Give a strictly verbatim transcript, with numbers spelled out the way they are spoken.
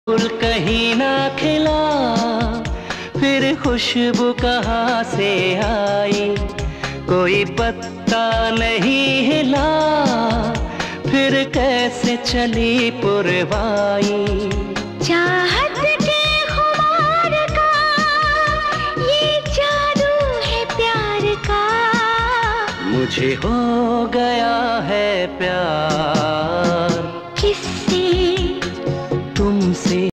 फूल कहीं ना खिला, फिर खुशबू कहाँ से आई, कोई पत्ता नहीं हिला, फिर कैसे चली पुरवाई। चाहत के खुमार का ये जादू है प्यार का, मुझे हो गया है प्यार। किससे? तुमसे।